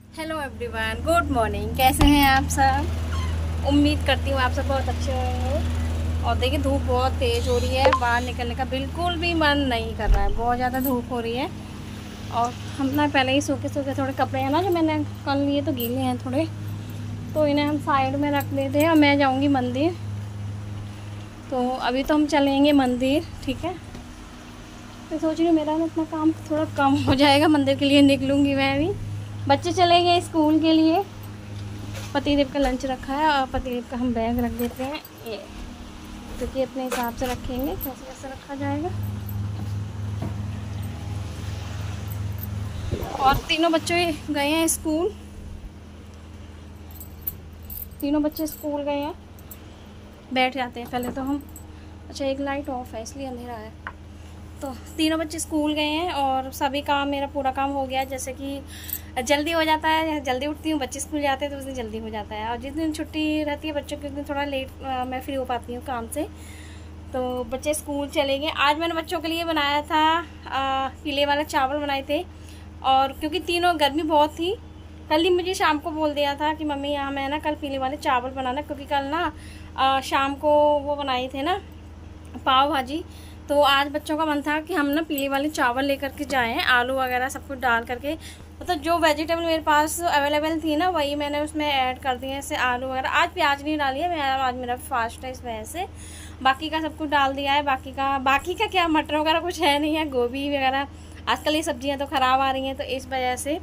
Hello everyone, good morning. कैसे हैं आप सब? उम्मीद करती हूँ आप सब बहुत अच्छे होंगे। और देखिए धूप बहुत तेज़ हो रही है, बाहर निकलने का बिल्कुल भी मन नहीं कर रहा है, बहुत ज़्यादा धूप हो रही है। और हम ना पहले ही सूखे सूखे थोड़े कपड़े हैं ना जो मैंने कल लिए, तो गीले हैं थोड़े, तो इन्हें हम साइड में रख देते हैं और मैं जाऊँगी मंदिर। तो अभी तो हम चलेंगे मंदिर, ठीक है। मैं सोच रही हूँ मेरा ना अपना काम थोड़ा कम हो जाएगा, मंदिर के लिए निकलूँगी मैं भी। बच्चे चले गए स्कूल के लिए, पतिदेव का लंच रखा है और पतिदेव का हम बैग रख देते हैं ये, क्योंकि अपने हिसाब से रखेंगे कैसे कैसे रखा जाएगा। और तीनों बच्चे गए हैं स्कूल, तीनों बच्चे स्कूल गए हैं। बैठ जाते हैं पहले तो हम। अच्छा, एक लाइट ऑफ है इसलिए अंधेरा है। तो तीनों बच्चे स्कूल गए हैं और सभी काम, मेरा पूरा काम हो गया। जैसे कि जल्दी हो जाता है, जल्दी उठती हूँ, बच्चे स्कूल जाते हैं तो उस दिन जल्दी हो जाता है। और जिस दिन छुट्टी रहती है बच्चों की उस दिन थोड़ा लेट मैं फ्री हो पाती हूँ काम से। तो बच्चे स्कूल चले गए। आज मैंने बच्चों के लिए बनाया था पीले वाले चावल बनाए थे। और क्योंकि तीनों गर्मी बहुत थी, कल ही मुझे शाम को बोल दिया था कि मम्मी यहाँ मैं ना कल पीले वाले चावल बनाना, क्योंकि कल ना शाम को वो बनाए थे ना पाव भाजी। तो आज बच्चों का मन था कि हम ना पीले वाले चावल लेकर के जाएं, आलू वगैरह सब कुछ डाल करके। मतलब जो वेजिटेबल मेरे पास अवेलेबल थी ना वही मैंने उसमें ऐड कर दिए, जैसे आलू वगैरह। आज प्याज नहीं डाली है मैं, आज मेरा फास्ट है इस वजह से। बाकी का सब कुछ डाल दिया है। बाकी का क्या, मटर वगैरह कुछ है नहीं है, गोभी वगैरह। आजकल ये सब्जियाँ तो ख़राब आ रही हैं तो इस वजह से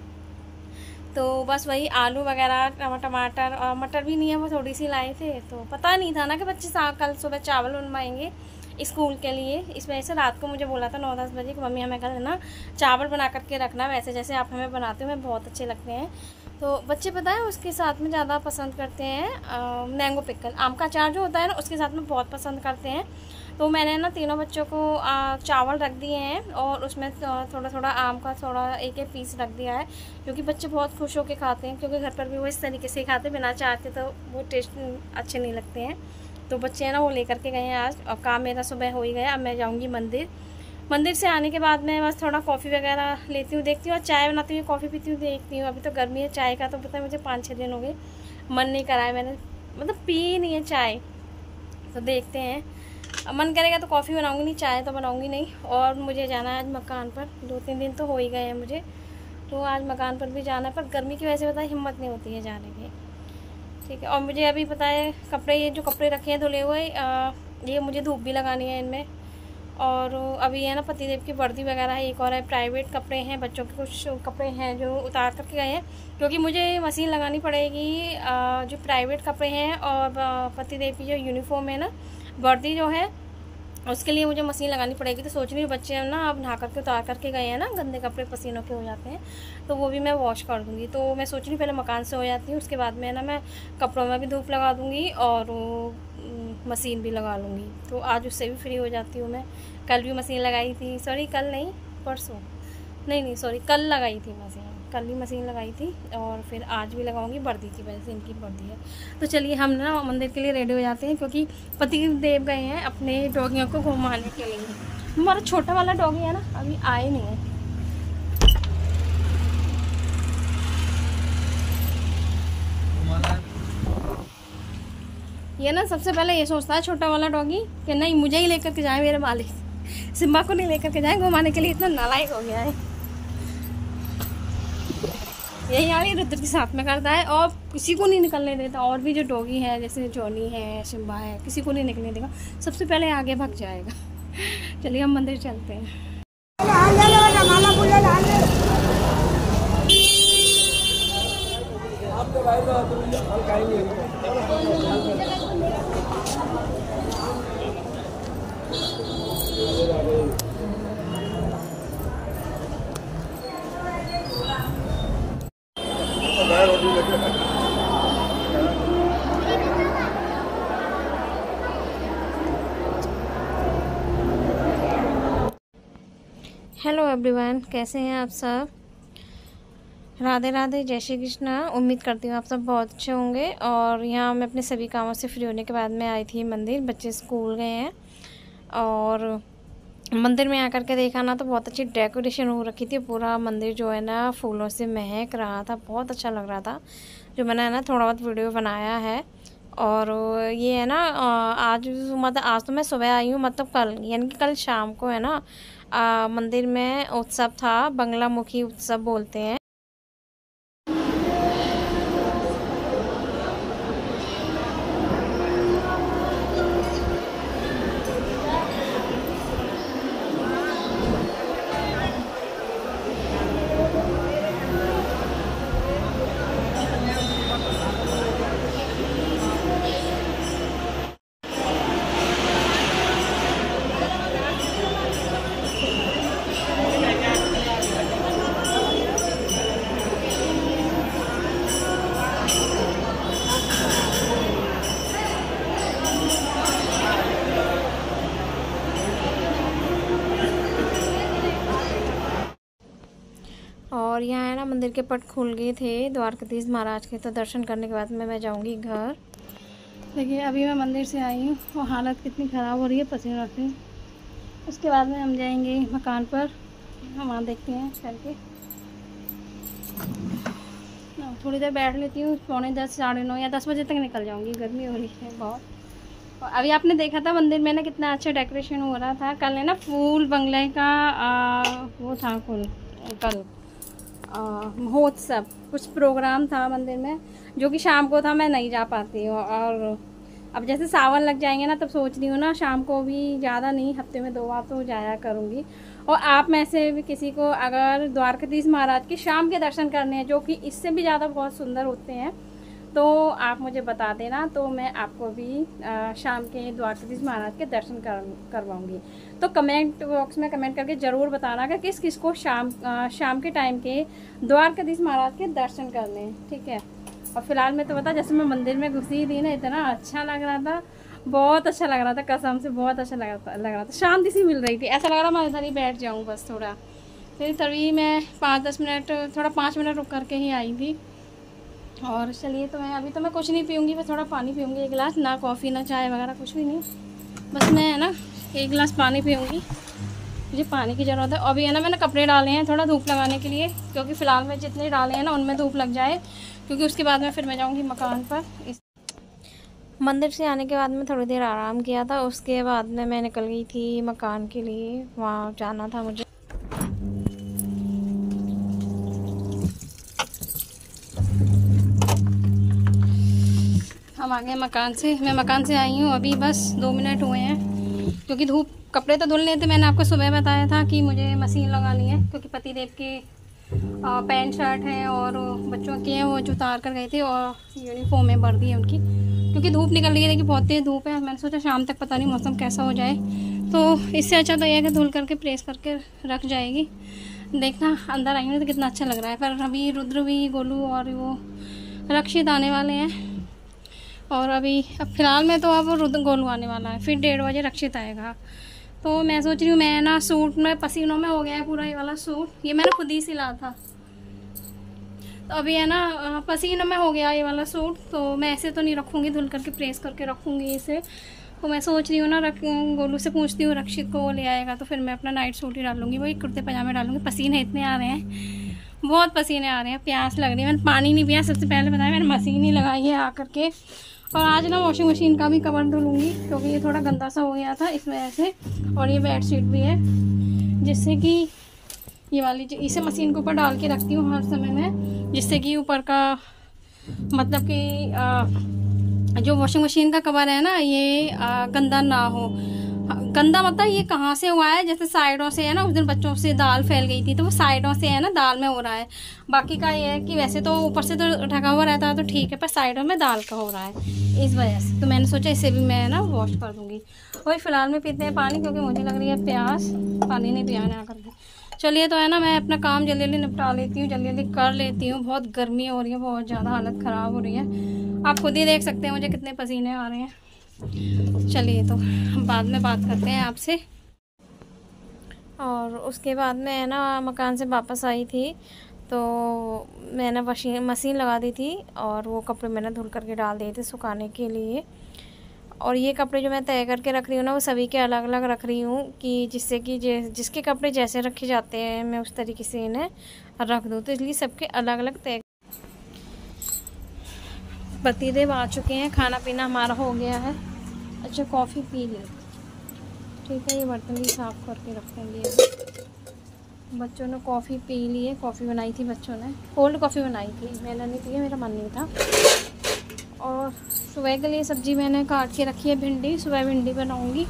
तो बस वही आलू वगैरह, टमाटर और मटर भी नहीं है, वो थोड़ी सी लाए थे। तो पता नहीं था ना कि बच्चे कल सुबह चावल बनवाएंगे स्कूल के लिए। इस वजह से रात को मुझे बोला था 9-10 बजे कि मम्मी हमें कल ना चावल बना करके रखना, वैसे जैसे आप हमें बनाते हो, हमें बहुत अच्छे लगते हैं। तो बच्चे पता है उसके साथ में ज़्यादा पसंद करते हैं मैंगो पिकल, आम का अचार जो होता है ना, उसके साथ में बहुत पसंद करते हैं। तो मैंने ना तीनों बच्चों को चावल रख दिए हैं और उसमें थोड़ा थोड़ा आम का थोड़ा एक एक पीस रख दिया है, क्योंकि बच्चे बहुत खुश होकर खाते हैं। क्योंकि घर पर भी वो इस तरीके से खाते हैं, बिना चाहते तो वो टेस्ट अच्छे नहीं लगते हैं। तो बच्चे हैं ना वो लेकर के गए हैं आज, और काम मेरा सुबह हो ही गया। अब मैं जाऊँगी मंदिर। मंदिर से आने के बाद मैं बस थोड़ा कॉफ़ी वगैरह लेती हूँ, देखती हूँ, और चाय बनाती हूँ, कॉफ़ी पीती हूँ, देखती हूँ। अभी तो गर्मी है, चाय का तो पता है मुझे 5-6 दिन हो गए मन नहीं करा है, मैंने मतलब पी नहीं है चाय। तो देखते हैं, मन करेगा तो कॉफ़ी बनाऊंगी, नहीं चाय तो बनाऊंगी नहीं। और मुझे जाना है आज मकान पर, 2-3 दिन तो हो ही गए हैं मुझे, तो आज मकान पर भी जाना है। पर गर्मी की वजह से पता है हिम्मत नहीं होती है जाने की, ठीक है। और मुझे अभी पता है कपड़े, ये जो कपड़े रखे हैं धुले हुए, ये मुझे धूप भी लगानी है इनमें। और अभी है ना पतिदेव की वर्दी वगैरह है, एक और है प्राइवेट कपड़े हैं, बच्चों के कुछ कपड़े हैं जो उतार करके गए हैं, क्योंकि मुझे मशीन लगानी पड़ेगी जो प्राइवेट कपड़े हैं। और पतिदेव की जो यूनिफॉर्म है ना, वर्दी जो है, उसके लिए मुझे मशीन लगानी पड़ेगी। तो सोच रही हूँ बच्चे ना अब नहा करके उतार करके गए हैं ना, गंदे कपड़े पसीनों के हो जाते हैं, तो वो भी मैं वॉश कर दूँगी। तो मैं सोच रही हूँ पहले मकान से हो जाती हूँ, उसके बाद में ना मैं कपड़ों में भी धूप लगा दूँगी और मशीन भी लगा लूँगी। तो आज उससे भी फ्री हो जाती हूँ मैं। कल भी मशीन लगाई थी, सॉरी कल नहीं, परसों नहीं सॉरी कल लगाई थी मशीन, कल ही मशीन लगाई थी। और फिर आज भी लगाऊंगी, वर्दी की वजह से, इनकी वर्दी है। तो चलिए हम ना मंदिर के लिए रेडी हो जाते हैं, क्योंकि पति देव गए हैं अपने डॉगियों को घुमाने के लिए। हमारा छोटा वाला डॉगी है ना अभी आए नहीं है। ये ना सबसे पहले ये सोचता है छोटा वाला डॉगी कि नहीं मुझे ही लेकर के जाए मेरे मालिक, सिम्बा को नहीं लेकर के जाए घुमाने के लिए। इतना नालायक हो गया है। यही यार ये रुद्र के साथ में करता है और किसी को नहीं निकलने देता। और भी जो डॉगी है जैसे जॉनी है, सिम्बा है, किसी को नहीं निकलने देगा, सबसे पहले आगे भाग जाएगा। चलिए हम मंदिर चलते हैं। हेलो एवरीवन, कैसे हैं आप सब? राधे राधे, जय श्री कृष्णा। उम्मीद करती हूँ आप सब बहुत अच्छे होंगे। और यहाँ मैं अपने सभी कामों से फ्री होने के बाद में आई थी मंदिर। बच्चे स्कूल गए हैं और मंदिर में आकर के देखा ना तो बहुत अच्छी डेकोरेशन हो रखी थी। पूरा मंदिर जो है ना फूलों से महक रहा था, बहुत अच्छा लग रहा था। जो मैंने ना थोड़ा बहुत वीडियो बनाया है। और ये है ना आज मतलब आज तो मैं सुबह आई हूँ, मतलब कल यानी कि कल शाम को है ना मंदिर में उत्सव था, बंगलामुखी उत्सव बोलते हैं। और यहाँ है ना मंदिर के पट खुल गए थे द्वारकाधीश महाराज के, तो दर्शन करने के बाद में मैं जाऊँगी घर। देखिए अभी मैं मंदिर से आई हूँ और हालत कितनी ख़राब हो रही है पसीने से। उसके बाद में हम जाएंगे मकान पर, हम वहाँ देखते हैं चल के। थोड़ी देर बैठ लेती हूँ, 9:45 साढ़े 9 या 10 बजे तक निकल जाऊँगी, गर्मी हो रही है बहुत। और अभी आपने देखा था मंदिर में ना कितना अच्छा डेकोरेशन हो रहा था। कल है ना फूल बंगले का वो था कल महोत्सव, कुछ प्रोग्राम था मंदिर में जो कि शाम को था, मैं नहीं जा पाती हूँ। और अब जैसे सावन लग जाएंगे ना तब सोच रही हूँ ना शाम को भी, ज़्यादा नहीं, हफ्ते में 2 बार तो जाया करूँगी। और आप में से भी किसी को अगर द्वारकाधीश महाराज के शाम के दर्शन करने हैं जो कि इससे भी ज़्यादा बहुत सुंदर होते हैं, तो आप मुझे बता देना, तो मैं आपको भी शाम के द्वारकाधीश महाराज के दर्शन करवाऊँगी। तो कमेंट बॉक्स में कमेंट करके ज़रूर बताना कि किस किस को शाम के टाइम के द्वारकाधीश महाराज के दर्शन करने हैं, ठीक है। और फिलहाल मैं तो बता, जैसे मैं मंदिर में घुसी थी ना, इतना अच्छा लग रहा था, बहुत अच्छा लग रहा था, कसम से बहुत अच्छा लग रहा था। शांति सी मिल रही थी, ऐसा लग रहा मैं इधर ही बैठ जाऊँ बस थोड़ा। फिर तभी मैं 5-10 मिनट, थोड़ा 5 मिनट रुक करके ही आई थी। और चलिए, तो मैं अभी तो मैं कुछ नहीं पीऊँगी, बस थोड़ा पानी पीऊँगी 1 गिलास, ना कॉफ़ी ना चाय वगैरह कुछ भी नहीं, बस मैं है ना 1 गिलास पानी पीऊँगी, मुझे पानी की ज़रूरत है। अभी है ना मैंने कपड़े डाले हैं थोड़ा धूप लगाने के लिए, क्योंकि फ़िलहाल मैं जितने डाले हैं ना उनमें धूप लग जाए, क्योंकि उसके बाद में फिर मैं जाऊँगी मकान पर। मंदिर से आने के बाद में थोड़ी देर आराम किया था, उसके बाद में मैं निकल गई थी मकान के लिए, वहाँ जाना था मुझे। हम आ गए मकान से, मैं मकान से आई हूँ अभी बस 2 मिनट हुए हैं, क्योंकि धूप, कपड़े तो धुल लेते थे। मैंने आपको सुबह बताया था कि मुझे मशीन लगानी है, क्योंकि पतिदेव के पैंट शर्ट हैं और बच्चों के हैं, वो जो उतार कर गए थे, और यूनिफॉर्म में वर्दी है उनकी, क्योंकि धूप निकल रही है, देखिए बहुत तेज़ धूप है। मैंने सोचा शाम तक पता नहीं मौसम कैसा हो जाए, तो इससे अच्छा तो यह है कि धुल करके प्रेस करके रख जाएगी। देखना अंदर आएंगे तो कितना अच्छा लग रहा है। पर अभी रुद्र भी, गोलू और वो रक्षित आने वाले हैं, और अभी अब फ़िलहाल में तो अब रुद्र गोलू आने वाला है, फिर 1:30 बजे रक्षित आएगा। तो मैं सोच रही हूँ, मैं ना सूट में पसीनों में हो गया है पूरा, ये वाला सूट ये मैंने खुद ही सिला था, तो अभी है ना पसीनों में हो गया ये वाला सूट, तो मैं ऐसे तो नहीं रखूँगी, धुल करके प्रेस करके रखूँगी इसे। तो मैं सोच रही हूँ ना गोलू से पूछती हूँ, रक्षित को वो ले आएगा तो फिर मैं अपना नाइट सूट ही डालूँगी, वही कुर्ते पजामे डालूँगी। पसीने इतने आ रहे हैं, बहुत पसीने आ रहे हैं, प्यास लग रही है। मैंने पानी नहीं पिया, सबसे पहले बताया, मैंने मशीन ही लगाई है आकर के। और आज ना वॉशिंग मशीन का भी कवर धुलूँगी, क्योंकि ये थोड़ा गंदा सा हो गया था इस वजह से। और ये बेडशीट भी है, जिससे कि ये वाली इसे मशीन के ऊपर डाल के रखती हूँ हर समय में, जिससे कि ऊपर का मतलब कि जो वॉशिंग मशीन का कवर है ना, ये गंदा ना हो। गंदा मतलब ये कहाँ से हुआ है, जैसे साइडों से है ना, उस दिन बच्चों से दाल फैल गई थी, तो वो साइडों से है ना दाल में हो रहा है। बाकी का ये है कि वैसे तो ऊपर से तो ढका हुआ रहता है तो ठीक है, पर साइडों में दाल का हो रहा है, इस वजह से। तो मैंने सोचा इसे भी मैं ना वॉश कर दूँगी। वही फ़िलहाल में पीते हैं पानी, क्योंकि मुझे लग रही है प्यास, पानी नहीं पिया ना करके। चलिए, तो है ना मैं अपना काम जल्दी जल्दी निपटा लेती हूँ, जल्दी जल्दी कर लेती हूँ। बहुत गर्मी हो रही है, बहुत ज़्यादा हालत ख़राब हो रही है, आप खुद ही देख सकते हैं मुझे कितने पसीने आ रहे हैं। चलिए, तो बाद में बात करते हैं आपसे। और उसके बाद में है ना मकान से वापस आई थी, तो मैंने मशीन लगा दी थी, और वो कपड़े मैंने धुल करके डाल दिए थे सुखाने के लिए। और ये कपड़े जो मैं तय करके रख रही हूँ ना, वो सभी के अलग अलग रख रही हूँ कि जिससे कि जिसके कपड़े जैसे रखे जाते हैं मैं उस तरीके से इन्हें रख दूँ, तो इसलिए सबके अलग अलग तय। पतिदेव आ चुके हैं, खाना पीना हमारा हो गया है। अच्छा कॉफ़ी पी ली, ठीक है। ये बर्तन भी साफ़ करके रखेंगे। बच्चों ने कॉफ़ी पी ली है, कॉफ़ी बनाई थी बच्चों ने, कोल्ड कॉफ़ी बनाई थी, मैंने नहीं पी, मेरा मन नहीं था। और सुबह के लिए सब्ज़ी मैंने काट के रखी है भिंडी, सुबह भिंडी बनाऊंगी।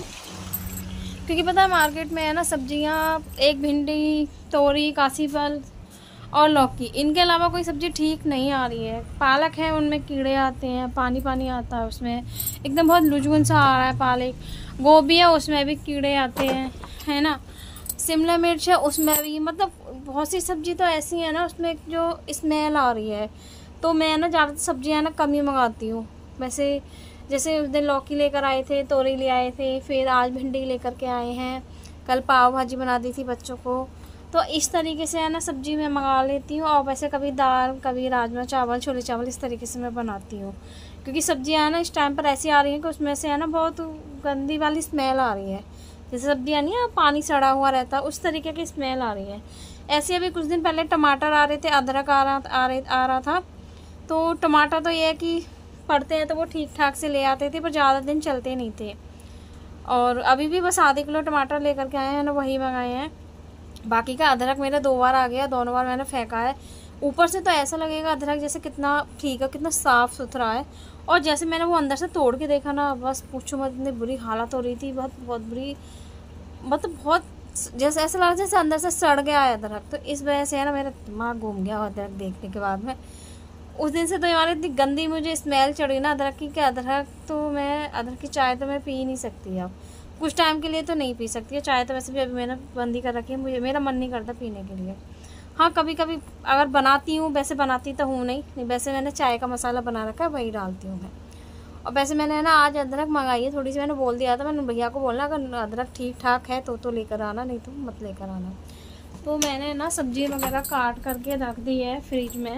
क्योंकि पता है मार्केट में है ना सब्जियां, एक भिंडी, तोरी, कासी फल और लौकी, इनके अलावा कोई सब्ज़ी ठीक नहीं आ रही है। पालक है उनमें कीड़े आते हैं, पानी पानी आता है उसमें, एकदम बहुत लुझुन सा आ रहा है पालक। गोभी है उसमें भी कीड़े आते हैं, है ना। शिमला मिर्च है उसमें भी, मतलब बहुत सी सब्ज़ी तो ऐसी है ना उसमें जो स्मेल आ रही है। तो मैं ना ज़्यादातर सब्जियां ना कम ही मंगाती हूँ। वैसे जैसे उस दिन लौकी लेकर आए थे, तोरी ले आए थे, फिर आज भिंडी लेकर के आए हैं, कल पाव भाजी बना दी थी बच्चों को। तो इस तरीके से है ना सब्ज़ी मैं मंगा लेती हूँ। और वैसे कभी दाल, कभी राजमा चावल, छोले चावल, इस तरीके से मैं बनाती हूँ। क्योंकि सब्जियाँ ना इस टाइम पर ऐसी आ रही हैं कि उसमें से है ना बहुत गंदी वाली स्मेल आ रही है। जैसे सब्जियाँ नहीं, पानी सड़ा हुआ रहता है, उस तरीके की स्मेल आ रही है। ऐसे अभी कुछ दिन पहले टमाटर आ रहे थे, अदरक आ रहा था। तो टमाटर तो ये है कि पड़ते हैं तो वो ठीक ठाक से ले आते थे, पर ज़्यादा दिन चलते नहीं थे। और अभी भी बस आधे किलो टमाटर लेकर के आए हैं ना, वही मंगाए हैं। बाकी का अदरक मेरा 2 बार आ गया, दोनों बार मैंने फेंका है। ऊपर से तो ऐसा लगेगा अदरक जैसे कितना ठीक है, कितना साफ़ सुथरा है। और जैसे मैंने वो अंदर से तोड़ के देखा ना, बस पूछो मत, इतनी बुरी हालत हो रही थी, बहुत बुरी, मतलब बहुत, जैसे ऐसा लगा जैसे अंदर से सड़ गया है अदरक। तो इस वजह से है ना मेरा दिमाग घूम गया अदरक देखने के बाद में। उस दिन से तो हमारी इतनी गंदी मुझे स्मेल चढ़ी ना अदरक की, कि अदरक की चाय तो मैं पी ही नहीं सकती अब। कुछ टाइम के लिए तो नहीं पी सकती है चाय, तो वैसे भी अभी मैंने बंद ही कर रखी है, मेरा मन नहीं करता पीने के लिए। हाँ कभी कभी अगर बनाती हूँ, वैसे बनाती तो हूँ नहीं, वैसे मैंने चाय का मसाला बना रखा है, वही डालती हूँ मैं। और वैसे मैंने है ना आज अदरक मंगाई है थोड़ी सी, मैंने बोल दिया था, मैंने भैया को बोलना अगर अदरक ठीक ठाक है तो लेकर आना, नहीं तो मत लेकर आना। तो मैंने ना सब्जी वगैरह काट करके रख दी है फ्रिज में।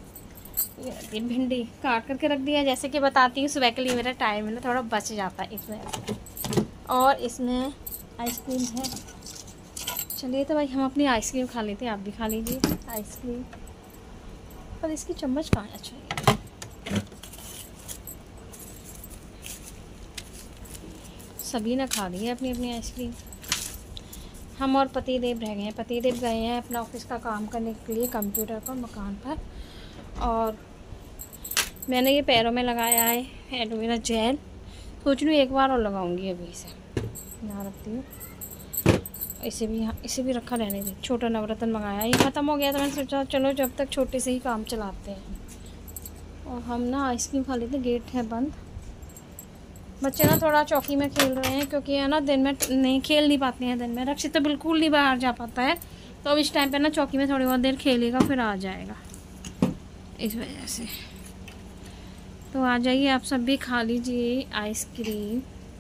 ये भिंडी काट करके रख दिया है, जैसे कि बताती हूँ सुबह के लिए मेरा टाइम है ना थोड़ा बच जाता है इसमें। और इसमें आइसक्रीम है। चलिए तो भाई हम अपनी आइसक्रीम खा लेते हैं, आप भी खा लीजिए आइसक्रीम। पर इसकी चम्मच कहाँ है? अच्छा सभी ने खा ली है अपनी अपनी आइसक्रीम। हम और पतिदेव रह गए हैं। पतिदेव गए हैं अपना ऑफिस का काम करने के लिए कंप्यूटर पर, मकान पर। और मैंने ये पैरों में लगाया है एलोवेरा जेल, सोच रही हूँ एक बार और लगाऊंगी। अभी इसे यहाँ रखती हूँ, इसे भी रखा रहने दी। छोटा नवरत्न मंगाया, ये ख़त्म हो गया तो मैंने सोचा चलो जब तक छोटे से ही काम चलाते हैं। और हम ना आइसक्रीम खा लेते, गेट है बंद। बच्चे ना थोड़ा चौकी में खेल रहे हैं, क्योंकि है ना दिन में नहीं खेल नहीं पाते हैं। दिन में रक्षित तो बिल्कुल नहीं बाहर जा पाता है, तो अब इस टाइम पे ना चौकी में थोड़ी बहुत देर खेलेगा, फिर आ जाएगा, इस वजह से। तो आ जाइए आप सब भी खा लीजिए आइसक्रीम।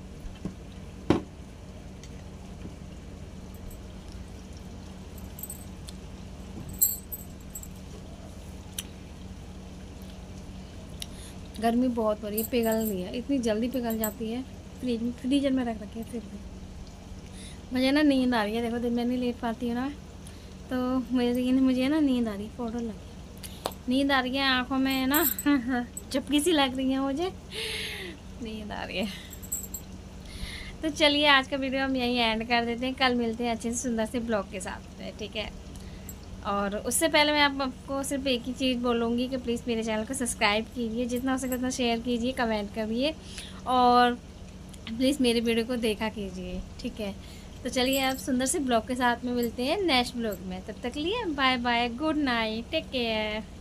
गर्मी बहुत हो रही है, पिघल रही है, इतनी जल्दी पिघल जाती है। फ्रीजर में रख रखी है, फिर भी मुझे ना नींद आ रही है। देखो दिन में नहीं लेट पाती है ना, तो मुझे ना नींद आ रही है, पाउडर लगी, नींद आ रही है आँखों में है ना झपकी सी लग रही है मुझे, नींद आ रही है। तो चलिए आज का वीडियो हम यहीं एंड कर देते हैं, कल मिलते हैं अच्छे से सुंदर से ब्लॉग के साथ, ठीक है। और उससे पहले मैं आपको सिर्फ एक ही चीज़ बोलूँगी कि प्लीज़ मेरे चैनल को सब्सक्राइब कीजिए, जितना हो सके उतना शेयर कीजिए, कमेंट करिए, और प्लीज़ मेरे वीडियो को देखा कीजिए, ठीक है। तो चलिए आप सुंदर से ब्लॉग के साथ में मिलते हैं नेक्स्ट ब्लॉग में। तब तक लिए bye bye, good night, take care.